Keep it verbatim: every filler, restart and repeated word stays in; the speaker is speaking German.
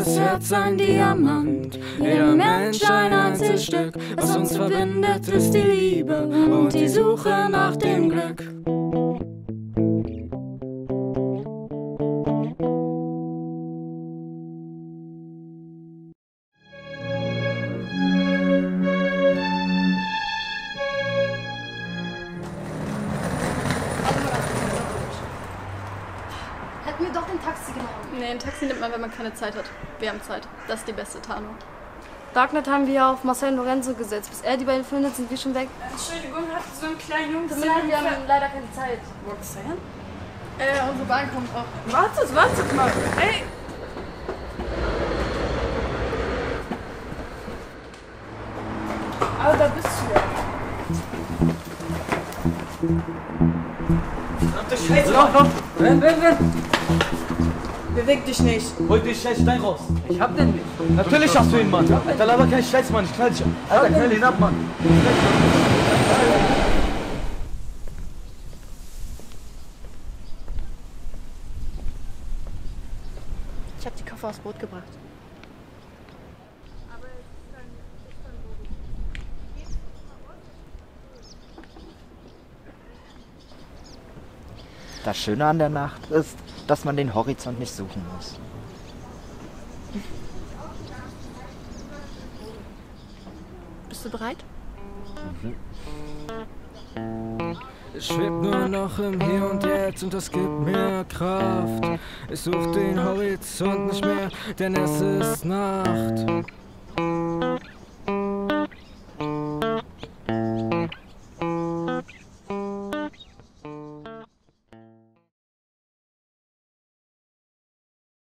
jedes Herz ein Diamant, jeder Mensch ein Einzelstück. Was uns verbindet, ist die Liebe und die Suche nach dem Glück. Hätten wir doch ein Taxi genommen. Nee, ein Taxi nimmt man, wenn man keine Zeit hat. Wir haben Zeit. Das ist die beste Tarnung. Darknet haben wir ja auf Marcel Lorenzo gesetzt. Bis er die beiden findet, sind wir schon weg. Entschuldigung, hat so einen kleinen Jungen Tut mir leid, wir haben leider keine Zeit. Wo ist er hin? Äh, unsere Bahn kommt auch. Wartet, wartet mal. Ey! Aber da bist du ja. Scheiße, komm, komm! Renn, renn, renn! Beweg dich nicht. Hol den scheiß Stein raus! Ich hab den nicht. Natürlich hast du ihn, Mann! Alter, laber kein Scheiß, Mann! Ich knall dich! Alter, knall ihn ab, Mann! Ich hab die Koffer aufs Boot gebracht. Das Schöne an der Nacht ist, dass man den Horizont nicht suchen muss. Bist du bereit? Ich schweb nur noch im Hier und Jetzt und das gibt mir Kraft. Ich such den Horizont nicht mehr, denn es ist Nacht.